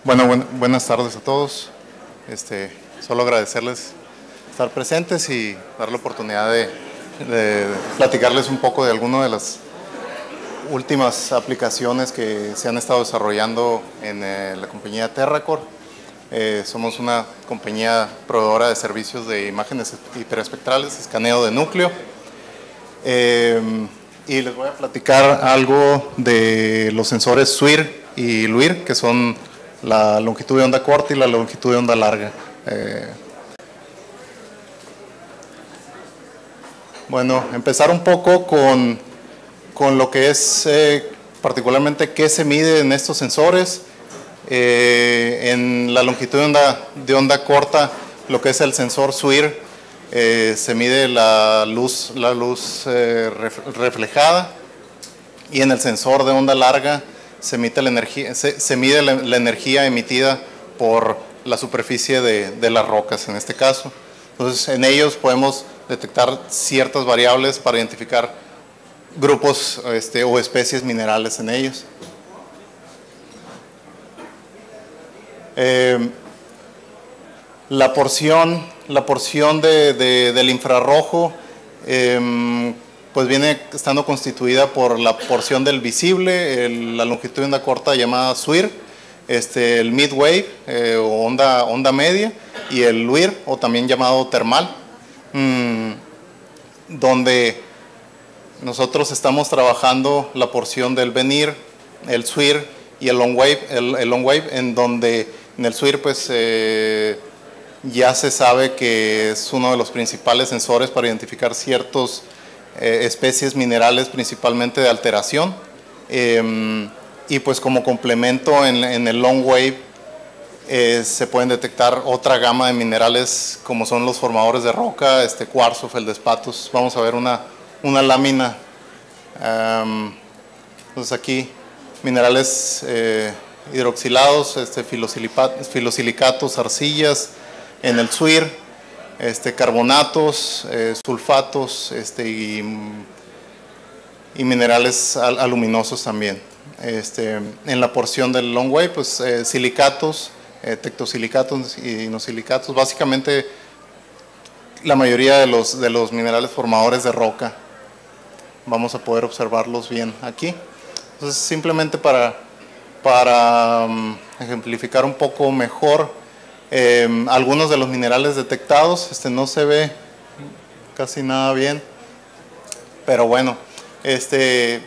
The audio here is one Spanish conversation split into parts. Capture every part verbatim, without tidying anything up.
Bueno, buen, buenas tardes a todos. Este, solo agradecerles estar presentes y dar la oportunidad de, de platicarles un poco de algunas de las últimas aplicaciones que se han estado desarrollando en eh, la compañía Terracor. Eh, somos una compañía proveedora de servicios de imágenes hiperespectrales, escaneo de núcleo. Eh, y les voy a platicar algo de los sensores SWIR y LUIR, que son la longitud de onda corta y la longitud de onda larga. Eh, bueno, empezar un poco con, con lo que es eh, particularmente qué se mide en estos sensores. Eh, en la longitud de onda, de onda corta, lo que es el sensor SWIR, eh, se mide la luz, la luz eh, reflejada, y en el sensor de onda larga se, emite la energía, se, se mide la, la energía emitida por la superficie de, de las rocas en este caso. Entonces en ellos podemos detectar ciertas variables para identificar grupos este, o especies minerales en ellos. Eh, la porción, la porción de, de, del infrarrojo eh, pues viene estando constituida por la porción del visible, el, la longitud de onda corta llamada SWIR, este, el midwave eh, o onda, onda media, y el LUIR o también llamado termal, mmm, donde nosotros estamos trabajando la porción del venir, el SWIR y el long wave, el, el long wave en donde en el SWIR pues eh, ya se sabe que es uno de los principales sensores para identificar ciertos eh, especies minerales, principalmente de alteración, eh, y pues como complemento en, en el long wave eh, se pueden detectar otra gama de minerales como son los formadores de roca, este cuarzo, feldespatos. Vamos a ver una, una lámina. Um, entonces aquí minerales eh, hidroxilados, este, filosilicatos, arcillas en el SWIR, este, carbonatos, eh, sulfatos este, y, y minerales al, aluminosos también. Este, en la porción del long wave, pues eh, silicatos, eh, tectosilicatos y inosilicatos, básicamente la mayoría de los, de los minerales formadores de roca. Vamos a poder observarlos bien aquí. Entonces simplemente para Para um, ejemplificar un poco mejor eh, algunos de los minerales detectados, este no se ve casi nada bien, pero bueno, este,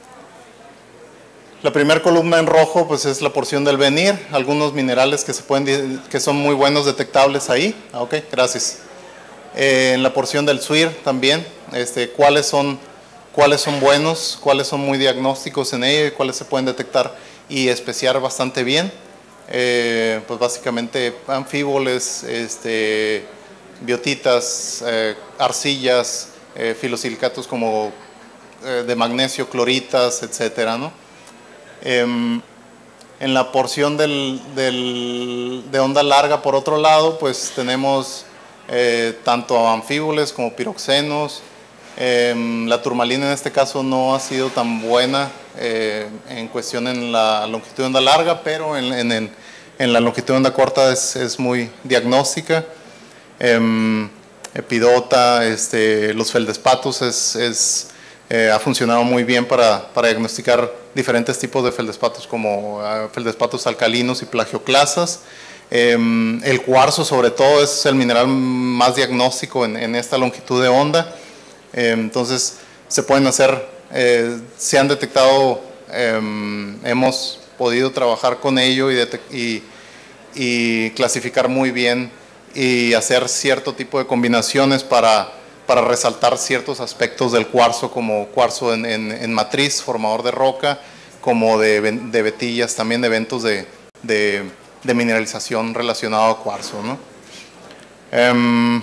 la primera columna en rojo pues es la porción del venir, algunos minerales que, se pueden, que son muy buenos detectables ahí. Ok, gracias. Eh, en la porción del SWIR también, este, cuáles son, cuáles son buenos, cuáles son muy diagnósticos en ello y cuáles se pueden detectar y especiar bastante bien, eh, pues básicamente anfíboles, este, biotitas, eh, arcillas, eh, filosilicatos como eh, de magnesio, cloritas, etcétera, ¿no? Eh, en la porción del, del, de onda larga, por otro lado, pues tenemos eh, tanto anfíboles como piroxenos. Eh, la turmalina en este caso no ha sido tan buena eh, en cuestión en la longitud de onda larga, pero en, en, en, en la longitud de onda corta es, es muy diagnóstica. Eh, epidota, este, los feldespatos es, es, eh, ha funcionado muy bien para, para diagnosticar diferentes tipos de feldespatos como uh, feldespatos alcalinos y plagioclasas. Eh, el cuarzo sobre todo es el mineral más diagnóstico en, en esta longitud de onda. Eh, entonces se pueden hacer, eh, se han detectado, eh, hemos podido trabajar con ello y, y, y clasificar muy bien y hacer cierto tipo de combinaciones para, para resaltar ciertos aspectos del cuarzo, como cuarzo en, en, en matriz, formador de roca, como de, de vetillas, también de eventos de, de, de mineralización relacionado a cuarzo, ¿no? Eh,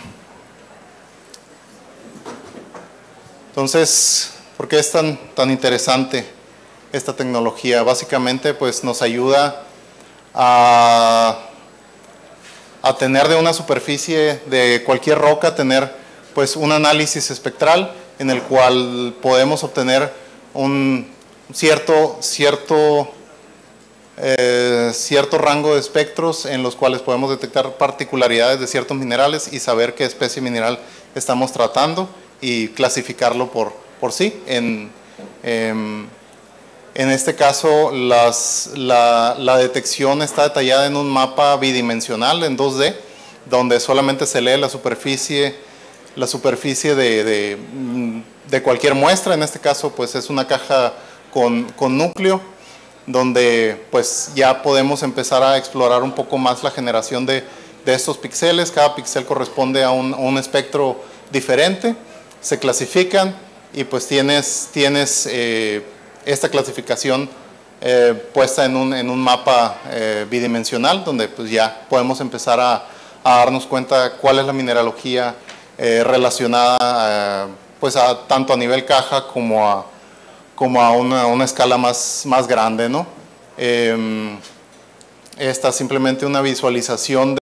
Entonces, ¿por qué es tan, tan interesante esta tecnología? Básicamente, pues nos ayuda a, a tener de una superficie de cualquier roca, tener pues un análisis espectral en el cual podemos obtener un cierto, cierto eh, cierto rango de espectros en los cuales podemos detectar particularidades de ciertos minerales y saber qué especie mineral estamos tratando y clasificarlo por, por sí. En, en, en este caso, las, la, la detección está detallada en un mapa bidimensional en dos D, donde solamente se lee la superficie, la superficie de, de, de cualquier muestra. En este caso, pues es una caja con, con núcleo, donde pues ya podemos empezar a explorar un poco más la generación de, de estos píxeles. Cada píxel corresponde a un, a un espectro diferente, se clasifican y pues tienes, tienes eh, esta clasificación eh, puesta en un, en un mapa eh, bidimensional, donde pues ya podemos empezar a, a darnos cuenta cuál es la mineralogía eh, relacionada eh, pues a, tanto a nivel caja como a como a una, una escala más, más grande, ¿no? Eh, esta es simplemente una visualización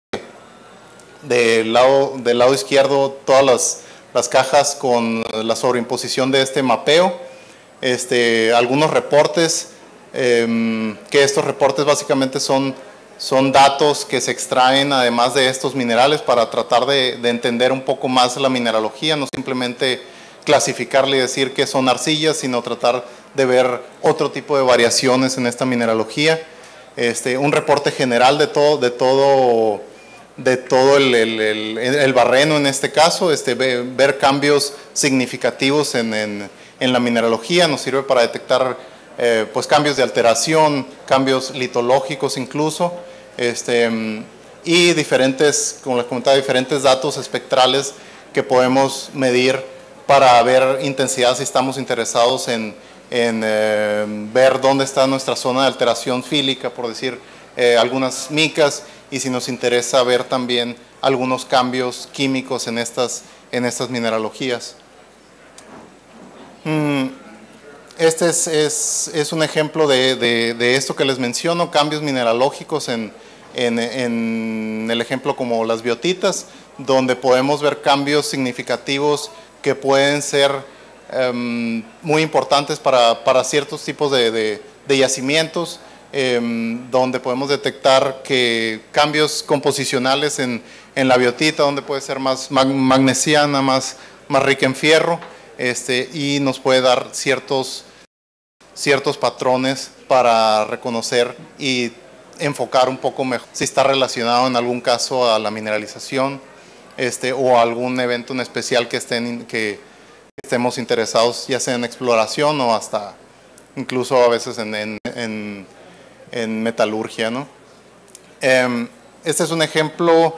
de, de lado, del lado izquierdo, todas las, las cajas con la sobreimposición de este mapeo, este, algunos reportes, eh, que estos reportes básicamente son, son datos que se extraen además de estos minerales para tratar de, de entender un poco más la mineralogía, no simplemente clasificarle y decir que son arcillas, sino tratar de ver otro tipo de variaciones en esta mineralogía. Este, un reporte general de todo, de todo, de todo el, el, el, el barreno en este caso, este, ver cambios significativos en, en, en la mineralogía nos sirve para detectar eh, pues cambios de alteración, cambios litológicos incluso, este, y diferentes, como les comentaba, diferentes datos espectrales que podemos medir para ver intensidad si estamos interesados en, en eh, ver dónde está nuestra zona de alteración fílica, por decir eh, algunas micas, y si nos interesa ver también algunos cambios químicos en estas, en estas mineralogías. Este es, es, es un ejemplo de, de, de esto que les menciono, cambios mineralógicos en, en, en el ejemplo como las biotitas, donde podemos ver cambios significativos que pueden ser um, muy importantes para, para ciertos tipos de, de, de yacimientos, um, donde podemos detectar que cambios composicionales en, en la biotita, donde puede ser más magnesiana, más, más rica en fierro, este, y nos puede dar ciertos, ciertos patrones para reconocer y enfocar un poco mejor si está relacionado en algún caso a la mineralización, Este, o algún evento en especial que, estén, que estemos interesados, ya sea en exploración o hasta incluso a veces en, en, en, en metalurgia, ¿no? Eh, este es un ejemplo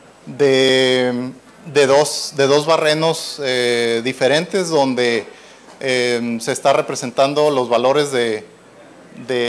de, de, dos, de dos barrenos eh, diferentes donde eh, se está representando los valores de, de,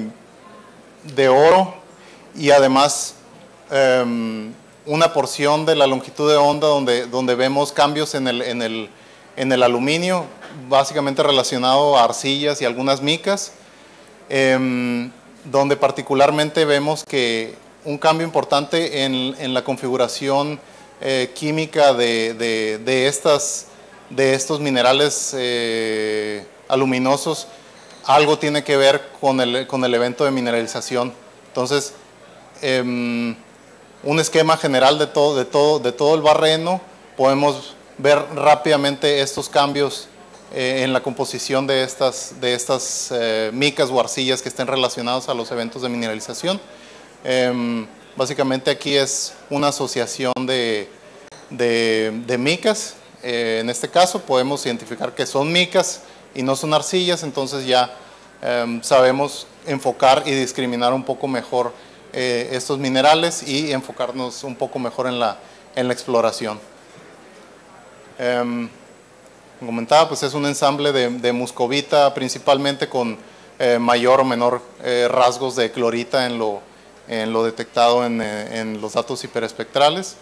de oro y además eh, una porción de la longitud de onda donde, donde vemos cambios en el, en, el, en el aluminio, básicamente relacionado a arcillas y algunas micas, eh, donde particularmente vemos que un cambio importante en, en la configuración eh, química de, de, de, estas, de estos minerales eh, aluminosos, algo tiene que ver con el, con el evento de mineralización. Entonces, eh, un esquema general de todo, de, todo, de todo el barreno, podemos ver rápidamente estos cambios eh, en la composición de estas, de estas eh, micas o arcillas que estén relacionados a los eventos de mineralización. Eh, básicamente aquí es una asociación de, de, de micas. Eh, en este caso podemos identificar que son micas y no son arcillas, entonces ya eh, sabemos enfocar y discriminar un poco mejor Eh, estos minerales y enfocarnos un poco mejor en la, en la exploración. Eh, como comentaba, pues es un ensamble de, de muscovita principalmente con eh, mayor o menor eh, rasgos de clorita en lo, en lo detectado en, en los datos hiperespectrales.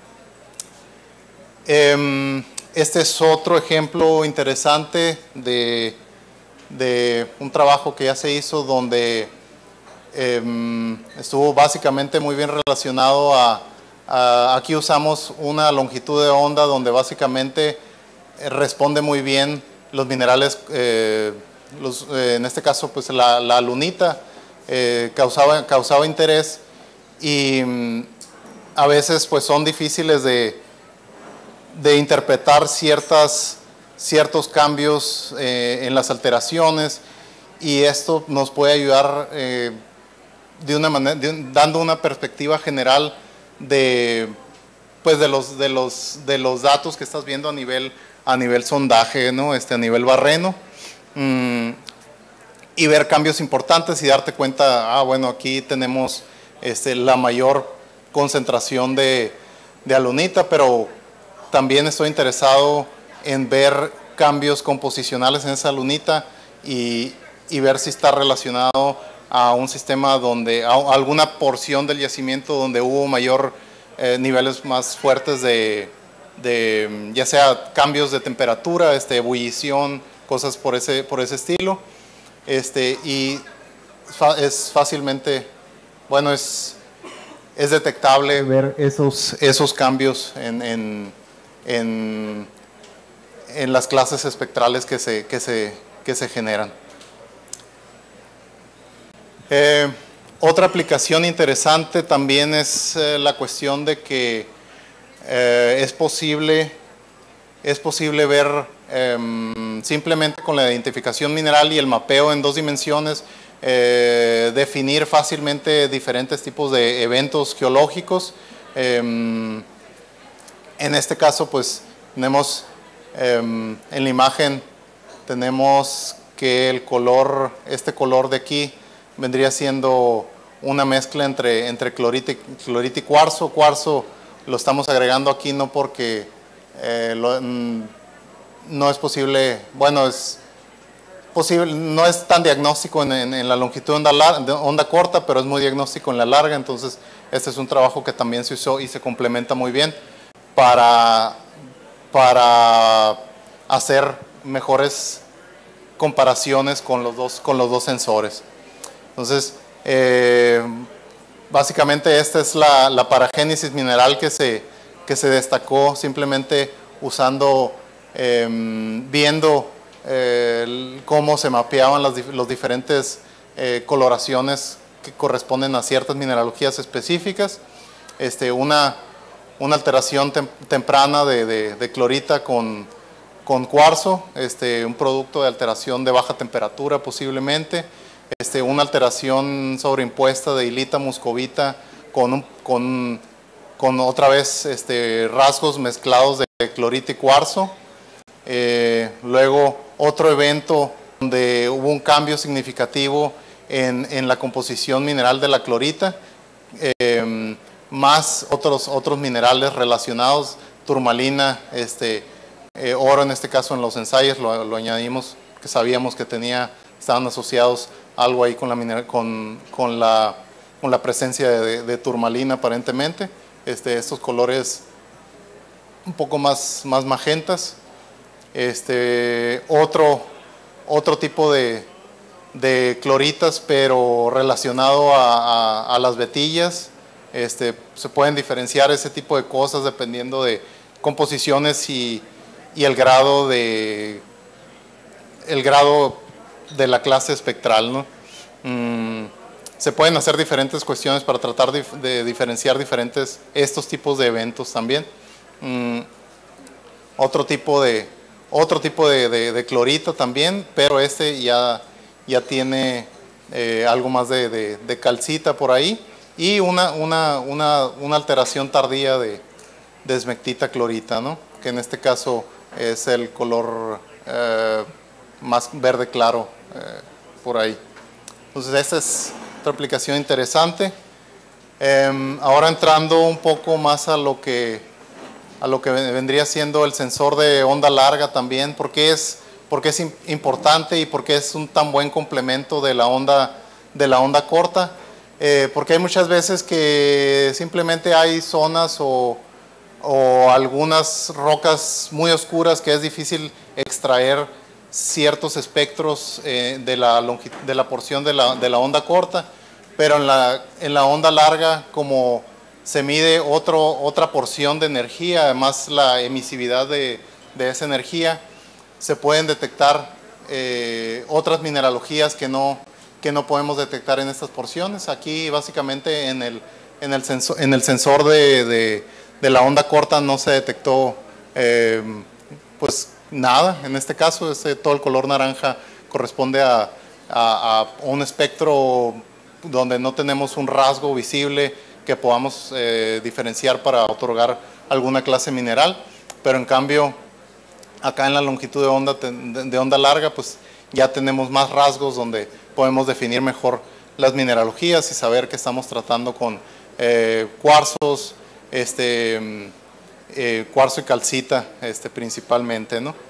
Eh, este es otro ejemplo interesante de, de un trabajo que ya se hizo donde Eh, estuvo básicamente muy bien relacionado a, a, aquí usamos una longitud de onda donde básicamente responde muy bien los minerales, eh, los, eh, en este caso pues la, la lunita, eh, causaba, causaba interés y mm, a veces pues son difíciles de, de interpretar ciertas, ciertos cambios eh, en las alteraciones, y esto nos puede ayudar eh, de una manera, de un, dando una perspectiva general de, pues de, los, de, los, de los datos que estás viendo a nivel, a nivel sondaje, ¿no? este, a nivel barreno, mmm, y ver cambios importantes y darte cuenta, ah, bueno, aquí tenemos este, la mayor concentración de, de alunita, pero también estoy interesado en ver cambios composicionales en esa alunita y, y ver si está relacionado a un sistema donde, a alguna porción del yacimiento donde hubo mayor eh, niveles más fuertes de, de, ya sea cambios de temperatura, este, ebullición, cosas por ese, por ese estilo. Este, y es fácilmente, bueno, es, es detectable ver esos, esos cambios en, en, en, en las clases espectrales que se, que se, que se generan. Eh, otra aplicación interesante también es eh, la cuestión de que eh, es posible, es posible ver eh, simplemente con la identificación mineral y el mapeo en dos dimensiones, eh, definir fácilmente diferentes tipos de eventos geológicos. Eh, en este caso, pues tenemos eh, en la imagen, tenemos que el color, este color de aquí, vendría siendo una mezcla entre, entre clorita, y, clorita y cuarzo. Cuarzo lo estamos agregando aquí no porque eh, lo, no es posible, bueno, es posible, no es tan diagnóstico en, en, en la longitud de onda, larga, de onda corta, pero es muy diagnóstico en la larga. Entonces este es un trabajo que también se usó y se complementa muy bien para, para hacer mejores comparaciones con los dos, con los dos sensores. Entonces, eh, básicamente esta es la, la paragénesis mineral que se, que se destacó simplemente usando, eh, viendo eh, cómo se mapeaban las los diferentes eh, coloraciones que corresponden a ciertas mineralogías específicas. Este, una, una alteración tem, temprana de, de, de clorita con, con cuarzo, este, un producto de alteración de baja temperatura posiblemente. Este, una alteración sobreimpuesta de hilita muscovita con, un, con, con otra vez este, rasgos mezclados de clorita y cuarzo. Eh, luego otro evento donde hubo un cambio significativo en, en la composición mineral de la clorita, eh, más otros, otros minerales relacionados, turmalina, este, eh, oro en este caso en los ensayos lo, lo añadimos, que sabíamos que tenía, estaban asociados algo ahí con la, mineral, con, con la, con la presencia de, de turmalina aparentemente. Este, estos colores un poco más, más magentas. Este, otro, otro tipo de, de cloritas, pero relacionado a, a, a las vetillas. Este, se pueden diferenciar ese tipo de cosas dependiendo de composiciones y, y el grado de, el grado de la clase espectral, ¿no? Mm, se pueden hacer diferentes cuestiones para tratar de, de diferenciar diferentes estos tipos de eventos también. Mm, otro tipo de otro tipo de, de, de clorita también, pero este ya, ya tiene eh, algo más de, de, de calcita por ahí, y una, una, una, una alteración tardía de, de esmectita clorita, ¿no? Que en este caso es el color eh, más verde claro eh, por ahí. Entonces esta es otra aplicación interesante. Eh, ahora entrando un poco más a lo que a lo que vendría siendo el sensor de onda larga también, porque es, porque es importante y porque es un tan buen complemento de la onda, de la onda corta, eh, porque hay muchas veces que simplemente hay zonas o, o algunas rocas muy oscuras que es difícil extraer ciertos espectros eh, de, la de la porción de la, de la onda corta, pero en la, en la onda larga, como se mide otro, otra porción de energía, además la emisividad de, de esa energía, se pueden detectar eh, otras mineralogías que no, que no podemos detectar en estas porciones. Aquí básicamente en el, en el sensor, en el sensor de, de, de la onda corta no se detectó eh, pues nada. En este caso, este, todo el color naranja corresponde a, a, a un espectro donde no tenemos un rasgo visible que podamos eh, diferenciar para otorgar alguna clase mineral, pero en cambio acá en la longitud de onda, de onda larga, pues ya tenemos más rasgos donde podemos definir mejor las mineralogías y saber que estamos tratando con eh, cuarzos, este, eh, cuarzo y calcita este, principalmente, ¿no?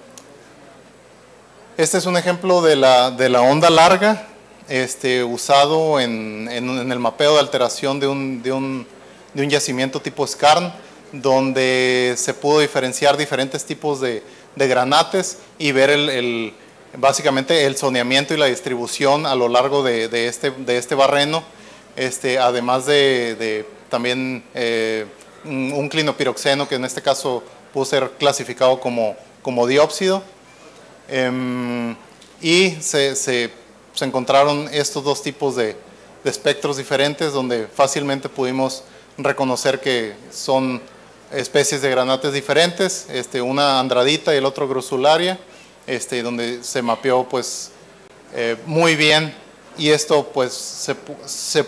Este es un ejemplo de la, de la onda larga, este, usado en, en, en el mapeo de alteración de un, de, un, de un yacimiento tipo skarn, donde se pudo diferenciar diferentes tipos de, de granates y ver el, el, básicamente el zoneamiento y la distribución a lo largo de, de, este, de este barreno, este, además de, de también eh, un, un clinopiroxeno que en este caso pudo ser clasificado como, como diópsido. Um, y se, se, se encontraron estos dos tipos de, de espectros diferentes donde fácilmente pudimos reconocer que son especies de granates diferentes, este, una andradita y el otro grosularia, este, donde se mapeó pues eh, muy bien, y esto pues se, se,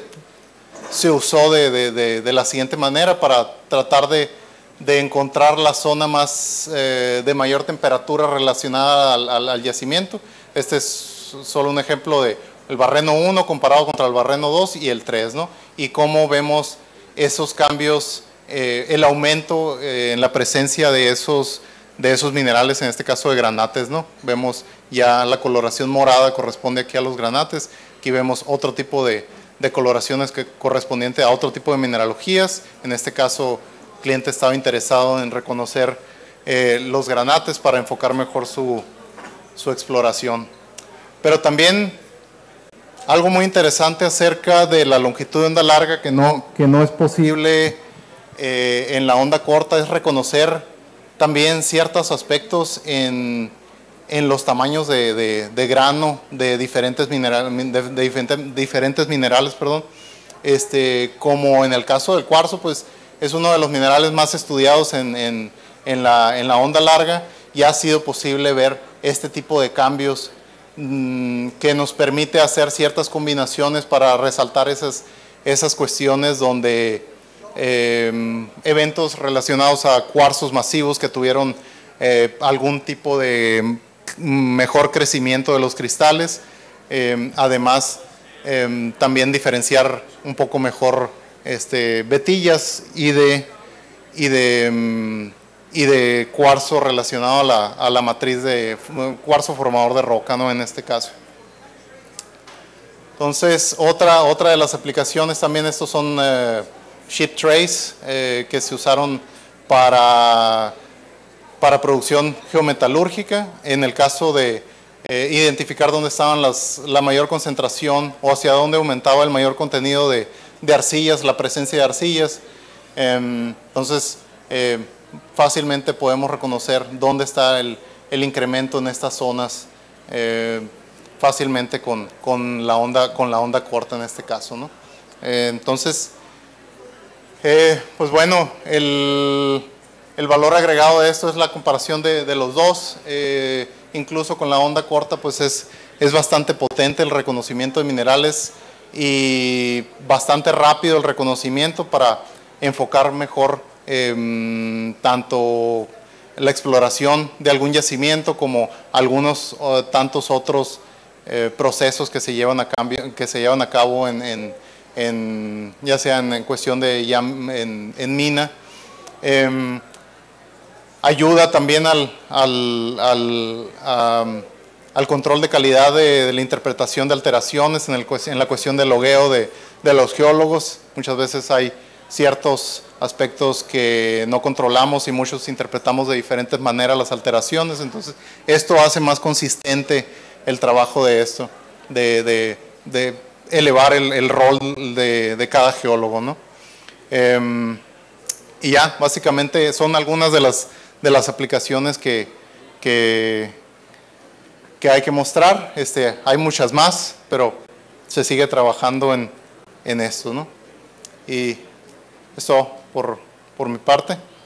se usó de, de, de, de la siguiente manera para tratar de de encontrar la zona más eh, de mayor temperatura relacionada al, al, al yacimiento. Este es solo un ejemplo de el barreno uno comparado contra el barreno dos y el tres, ¿no? Y cómo vemos esos cambios, eh, el aumento eh, en la presencia de esos, de esos minerales, en este caso de granates, ¿no? Vemos ya la coloración morada corresponde aquí a los granates. Aquí vemos otro tipo de, de coloraciones que correspondiente a otro tipo de mineralogías. En este caso, el cliente estaba interesado en reconocer eh, los granates para enfocar mejor su, su exploración. Pero también algo muy interesante acerca de la longitud de onda larga que no, que no es posible eh, en la onda corta es reconocer también ciertos aspectos en, en los tamaños de, de, de grano de diferentes, mineral, de, de diferentes, diferentes minerales, perdón. Este, como en el caso del cuarzo, pues es uno de los minerales más estudiados en, en, en, la, en la onda larga, y ha sido posible ver este tipo de cambios mmm, que nos permite hacer ciertas combinaciones para resaltar esas, esas cuestiones donde eh, eventos relacionados a cuarzos masivos que tuvieron eh, algún tipo de mejor crecimiento de los cristales, eh, además eh, también diferenciar un poco mejor Este, vetillas y de, y, de, y de cuarzo relacionado a la, a la matriz de cuarzo formador de roca, ¿no? En este caso. Entonces, otra, otra de las aplicaciones también, estos son eh, sheet trays eh, que se usaron para, para producción geometalúrgica. En el caso de eh, identificar dónde estaban las, la mayor concentración o hacia dónde aumentaba el mayor contenido de de arcillas, la presencia de arcillas. Eh, entonces, eh, fácilmente podemos reconocer dónde está el, el incremento en estas zonas, eh, fácilmente con, con, la onda, con la onda corta en este caso, ¿no? Eh, entonces, eh, pues bueno, el, el valor agregado de esto es la comparación de, de los dos. Eh, incluso con la onda corta, pues es, es bastante potente el reconocimiento de minerales y bastante rápido el reconocimiento para enfocar mejor eh, tanto la exploración de algún yacimiento como algunos uh, tantos otros eh, procesos que se llevan a, cambio, que se llevan a cabo en, en, en, ya sea en, en cuestión de ya en, en mina. Eh, ayuda también al, al, al um, al control de calidad de, de la interpretación de alteraciones en, el, en la cuestión del logueo de, de los geólogos. Muchas veces hay ciertos aspectos que no controlamos y muchos interpretamos de diferentes maneras las alteraciones, entonces esto hace más consistente el trabajo de esto, de, de, de elevar el, el rol de, de cada geólogo, ¿no? Eh, y ya, básicamente son algunas de las, de las aplicaciones que, que que hay que mostrar. Este, hay muchas más, pero se sigue trabajando en, en esto, ¿no? Y eso por, por mi parte.